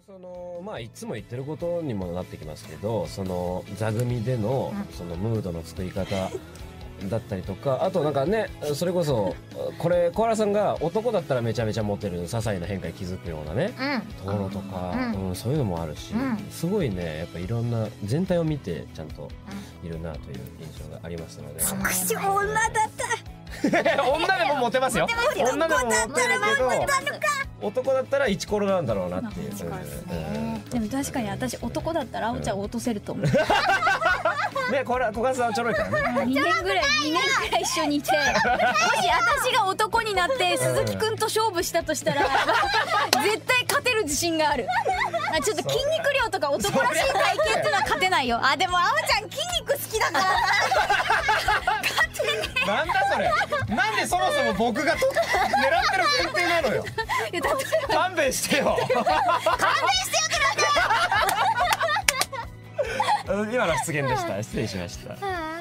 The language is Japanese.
まあいつも言ってることにもなってきますけど、座組でのそのムードの作り方だったりとか、あとなんかね、それこそこれ小原さんが男だったらめちゃめちゃモテる些細な変化に気づくようなね、ところとか、そういうのもあるし、すごいね、やっぱいろんな全体を見てちゃんといるなという印象がありますので。 女だった女でもモテますよ。女でもモテるけど、男だったらイチコロなんだろうなっていう。 でも確かに私男だったらあおちゃんを落とせると思う。 ね、小原さんはちょろいからね。 2年ぐらい一緒にいて、もし私が男になって鈴木くんと勝負したとしたら絶対勝てる自信がある。ちょっと筋肉量とか男らしい体型っていうのは勝てないよ。でもあおちゃん筋肉好きだからな。勝てねえ。 なんだそれ。なんでそもそも僕が狙ってる前提なのよ。勘弁してよ。勘弁してよってなんだよ。今の失言でした。失礼しました。